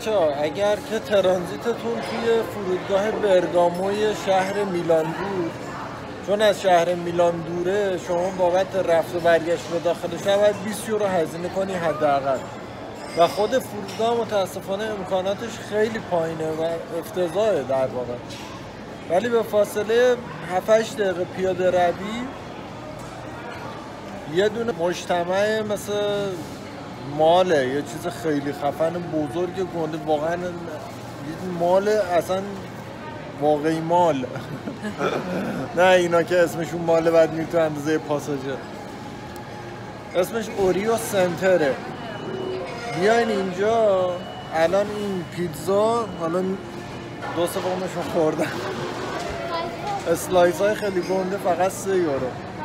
بچه‌ها اگر که ترانزیتتون توی فرودگاه برگاموی شهر میلان بود، چون از شهر میلان دوره، شما بابت رفت و برگشت به داخل شهر باید 20 یورو هزینه کنی حداقل و خود فرودگاه متاسفانه امکاناتش خیلی پایینه و افتضاحه در واقع، ولی به فاصله 7-8 دقیقه پیاده روی یه دونه مجتمع مثل ماله، یه چیز خیلی خفن بزرگ گنده، واقعا مال اصلا واقعی مال نه اینا که اسمشون ماله بعد میره تو اندازه پاساژر، اسمش اوریو سنتره. بیاین اینجا الان این پیتزا حالا 2 سومشون خوردن اسلایس های خیلی گنده فقط 3 یورو.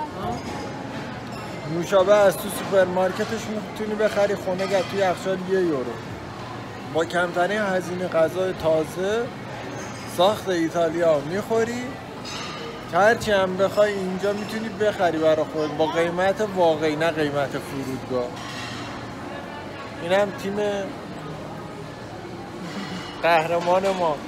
نوشابه از تو سوپرمارکتش میتونی بخری، خونه گرد توی یخچال 1 یورو با کمترین هزینه غذای تازه ساخت ایتالیا میخوری. هرچی هم بخوای اینجا میتونی بخری برای خودت با قیمت واقعی، نه قیمت فرودگاه. اینم تیم قهرمان ما.